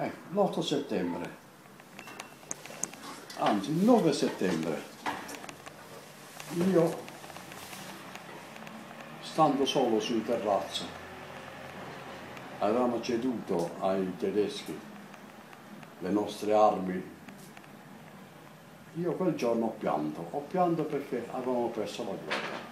l'8 settembre, anzi il 9 settembre, io, stando solo sul terrazzo, avevamo ceduto ai tedeschi le nostre armi. Io quel giorno ho pianto perché avevamo perso la guerra.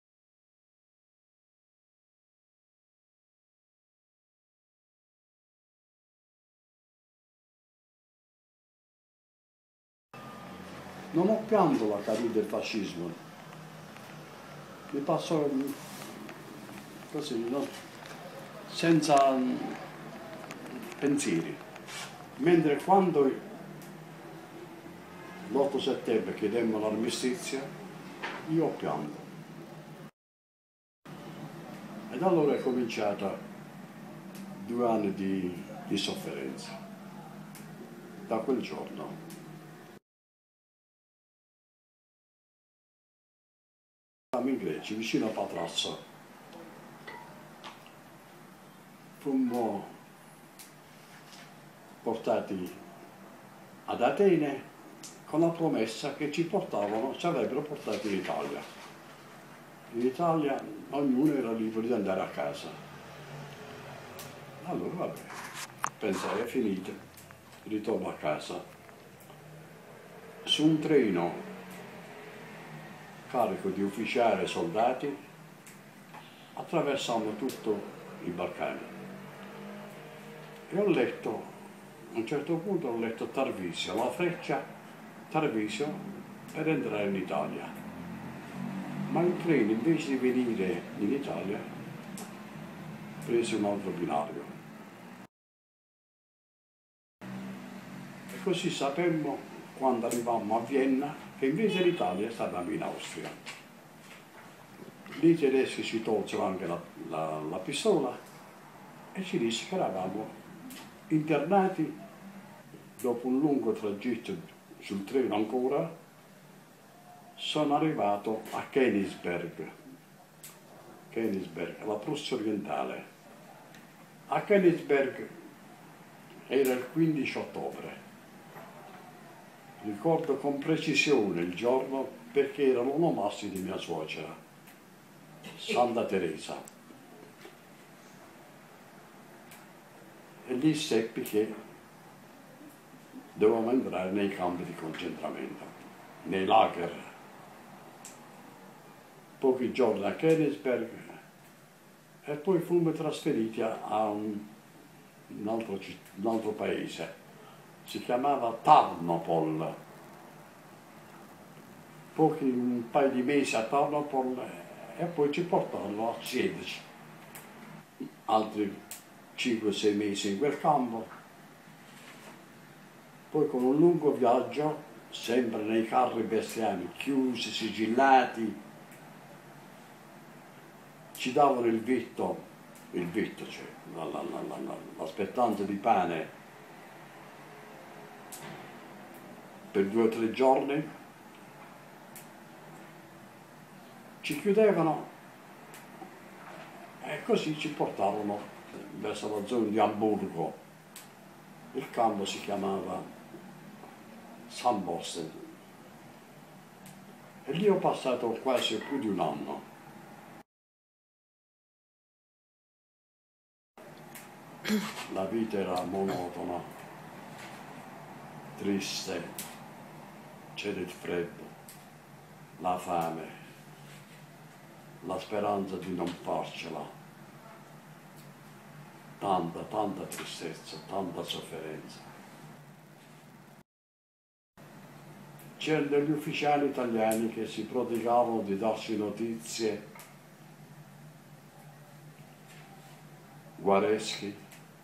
Non ho pianto la caduta del fascismo, mi passò così, no? Senza pensieri, mentre quando l'8 settembre chiedemmo l'armistizio, io ho pianto. E da allora è cominciata 2 anni di sofferenza, da quel giorno. Eravamo in Grecia, vicino a Patrasso. Fummo portati ad Atene con la promessa che ci avrebbero portati in Italia. In Italia ognuno era libero di andare a casa. Allora vabbè, pensai, è finito, ritorno a casa. Su un treno carico di ufficiali e soldati attraversammo tutto i Balcani. E ho letto, a un certo punto ho letto Tarvisio, la freccia Tarvisio per entrare in Italia. Ma il treno invece di venire in Italia prese un altro binario. E così sapemmo, quando arrivammo a Vienna, che invece l'Italia stavamo in Austria. Lì i tedeschi ci tolsero anche la pistola e ci disse che eravamo internati. Dopo un lungo tragitto sul treno ancora, sono arrivato a Königsberg, la Prussia orientale. A Königsberg era il 15 ottobre. Ricordo con precisione il giorno perché era l'onomastica di mia suocera, Santa Teresa. E lì seppi che dovevamo entrare nei campi di concentramento, nei lager. Pochi giorni a Königsberg e poi fummo trasferiti a un altro paese. Si chiamava Tarnopol. Un paio di mesi a Tarnopol e poi ci portarono a Siedlce. Altri 5-6 mesi in quel campo. Poi con un lungo viaggio, sempre nei carri bestiami, chiusi, sigillati, ci davano il vitto, cioè l'aspettanza di pane per 2 o 3 giorni, ci chiudevano e così ci portarono verso la zona di Amburgo. Il campo si chiamava San Bosten e lì ho passato quasi più di un anno. La vita era monotona, triste, c'era il freddo, la fame, la speranza di non farcela, tanta tristezza, tanta sofferenza. C'erano degli ufficiali italiani che si prodigavano di darci notizie, Guareschi,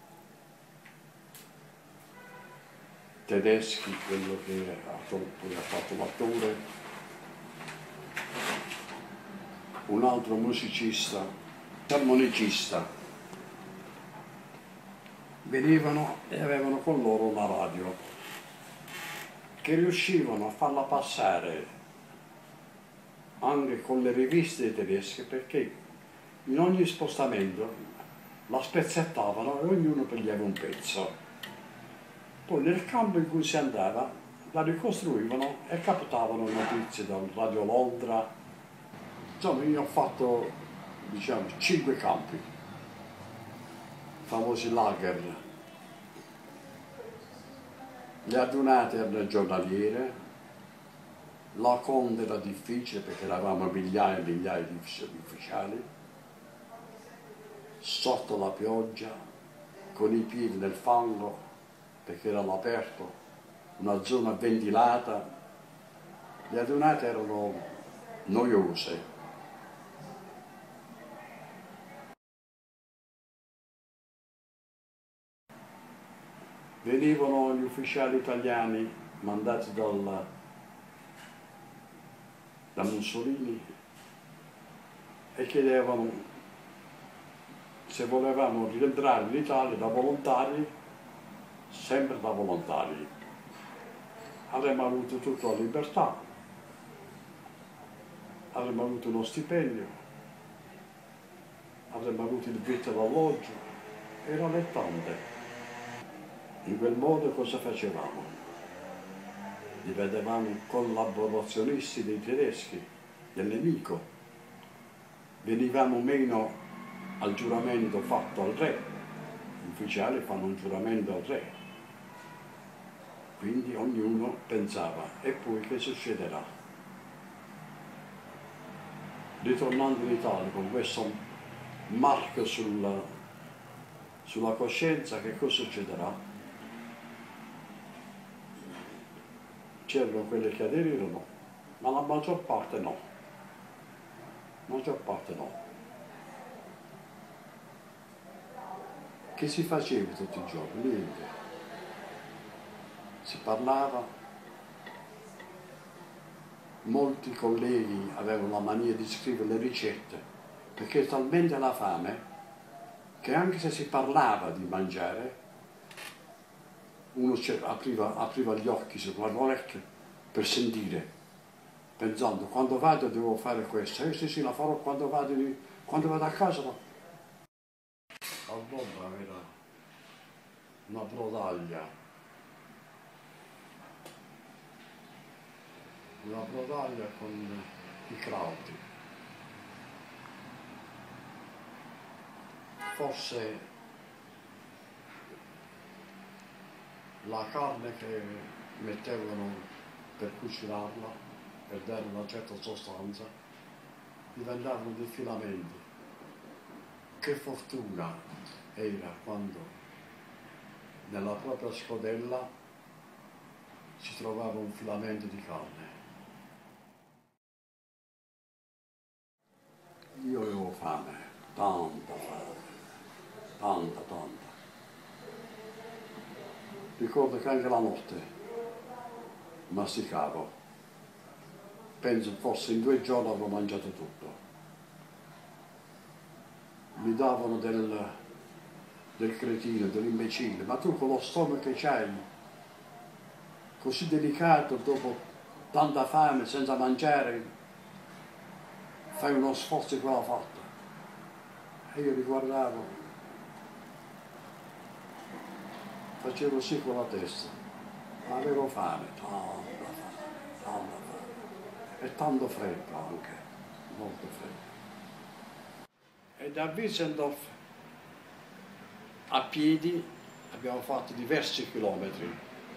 Tedeschi, quello che poi ha fatto l'attore, un altro musicista, armonicista. Venivano e avevano con loro una radio che riuscivano a farla passare anche con le riviste tedesche, perché in ogni spostamento la spezzettavano e ognuno prendeva un pezzo. Poi nel campo in cui si andava la ricostruivano e captavano notizie dal Radio Londra. Insomma, io ho fatto, diciamo, 5 campi, famosi lager. Le adunate erano giornaliere, la conda era difficile perché eravamo migliaia e migliaia di ufficiali, sotto la pioggia, con i piedi nel fango, perché era all'aperto, una zona ventilata. Le adunate erano noiose. Venivano gli ufficiali italiani mandati da Mussolini e chiedevano se volevamo rientrare in Italia da volontari, sempre da volontari. Avremmo avuto tutta la libertà, avremmo avuto uno stipendio, avremmo avuto il vitto e l'alloggio, era lettante. In quel modo cosa facevamo? Divenivamo collaborazionisti dei tedeschi, del nemico. Venivamo meno al giuramento fatto al re. Gli ufficiali fanno un giuramento al re. Quindi ognuno pensava, e poi che succederà? Ritornando in Italia con questo marchio sulla coscienza, che cosa succederà? C'erano quelli che aderirono, ma la maggior parte no. La maggior parte no. Che si faceva tutti i giorni? Niente. Si parlava, molti colleghi avevano la mania di scrivere le ricette, perché è talmente la fame che anche se si parlava di mangiare, uno apriva gli occhi sulle orecchie per sentire, pensando quando vado devo fare questo, sì, la farò quando vado a casa. Allora era una brodaglia con i crauti. Forse la carne che mettevano per cucinarla, per dare una certa sostanza, diventavano dei filamenti. Che fortuna era quando nella propria scodella si trovava un filamento di carne. Io avevo fame, tanta fame, tanta. Ricordo che anche la notte masticavo. Penso forse in 2 giorni avrò mangiato tutto. Mi davano del cretino, dell'imbecille, ma tu con lo stomaco che c'hai, così delicato, dopo tanta fame, senza mangiare, fai uno sforzo di quella fatta. E io li guardavo, facevo sì con la testa, ma avevo fame, tanta fame, e tanto freddo anche, molto freddo. E da Wiesendorf a piedi abbiamo fatto diversi chilometri.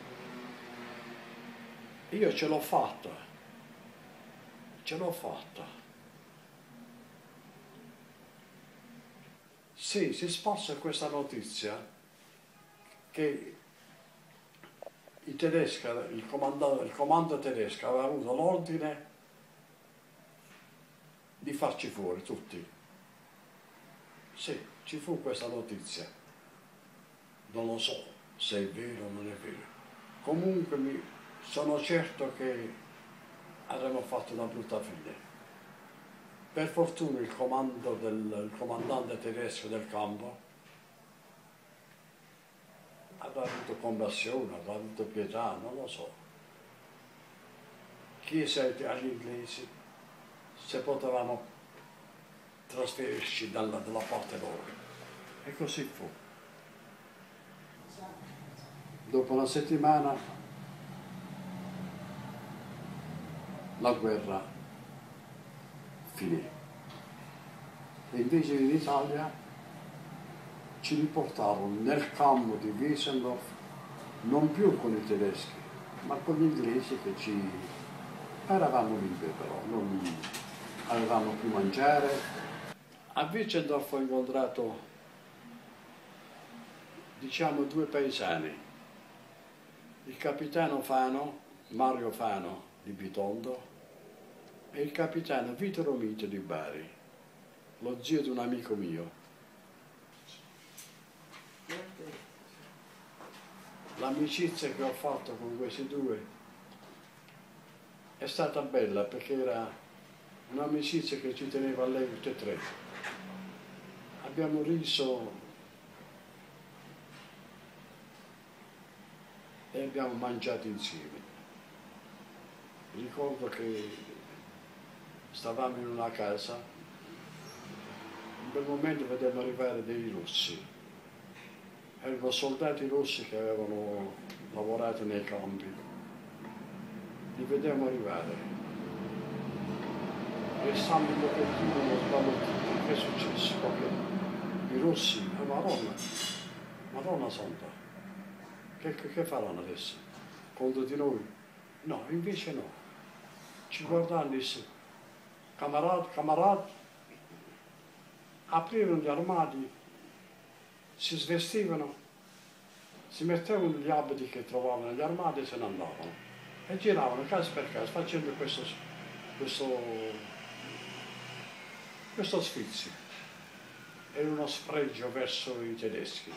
Io ce l'ho fatta. Sì, si sparse questa notizia che i tedeschi, il comando tedesco aveva avuto l'ordine di farci fuori tutti. Sì, ci fu questa notizia. Non lo so se è vero o non è vero. Comunque sono certo che avremmo fatto una brutta fine. Per fortuna il comandante tedesco del campo avrà avuto compassione, avrà avuto pietà, non lo so. Chiese agli inglesi se potevamo trasferirci dalla parte loro. E così fu. Dopo una settimana la guerra finì. E invece in Italia ci riportarono nel campo di Wiesenhof, non più con i tedeschi, ma con gli inglesi che ci eravamo liberi però, non avevamo più mangiare. A Wiesenhof ho incontrato, diciamo, due paesani, il capitano Fano, Mario Fano di Bitondo, e il capitano Vito Romito di Bari, lo zio di un amico mio. L'amicizia che ho fatto con questi due è stata bella perché era un'amicizia che ci teneva a lei tutte e tre. Abbiamo riso e abbiamo mangiato insieme. Ricordo che stavamo in una casa, in quel momento vedemmo arrivare dei russi. Erano soldati russi che avevano lavorato nei campi. Li vedevamo arrivare. Restammo un pochettino sbalorditi. Che è successo? Perché i russi, Madonna Santa, che faranno adesso? Contro di noi? No, invece no. Ci guardavano e disse, camarad, aprirono gli armadi, si svestivano, si mettevano gli abiti che trovavano negli armadi e se ne andavano e giravano casa per casa facendo questo sfizio. Era uno sfregio verso i tedeschi.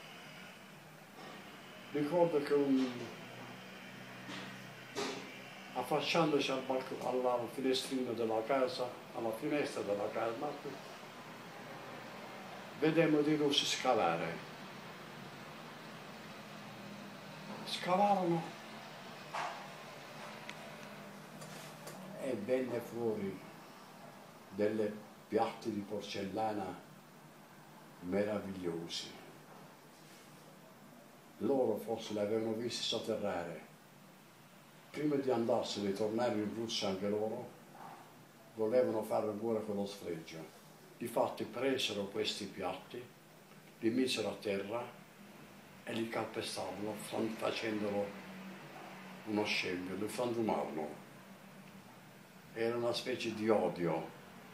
Ricordo che affacciandosi alla finestrina della casa, alla finestra della casa, vedemmo dei russi scavare. Scavarono e venne fuori delle piatti di porcellana meravigliosi. Loro forse li avevano visti sotterrare. Prima di andarsene e tornare in Russia anche loro, volevano fare guerra con lo sfregio. Difatti presero questi piatti, li misero a terra e li calpestavano facendolo uno scempio, li frantumarono. Era una specie di odio,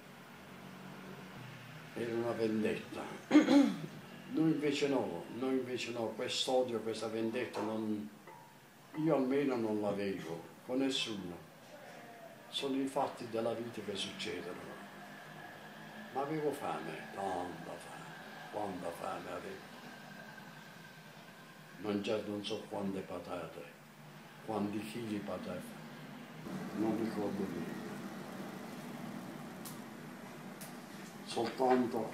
era una vendetta. Noi invece no, quest'odio, questa vendetta io almeno non l'avevo con nessuno. Sono i fatti della vita che succedono. Ma avevo fame, tanta fame, quanta fame avevo. Mangiato non so quante patate, quanti chili di patate, non ricordo più. Soltanto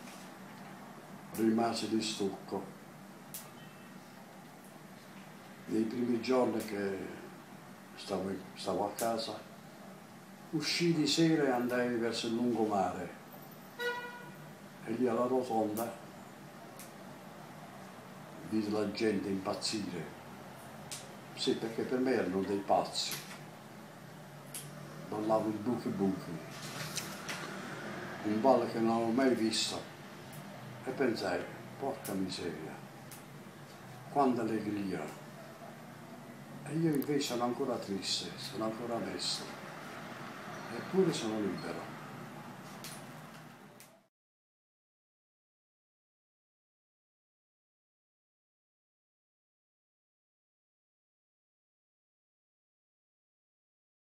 rimase di stucco. Nei primi giorni che stavo a casa, uscii di sera e andai verso il lungomare e lì alla rotonda vidi la gente impazzire. Sì, perché per me erano dei pazzi. Ballavo il buchi buchi, un ballo che non avevo mai visto, e pensai, porca miseria, quanta allegria. E io invece sono ancora triste, sono ancora messo, eppure sono libero.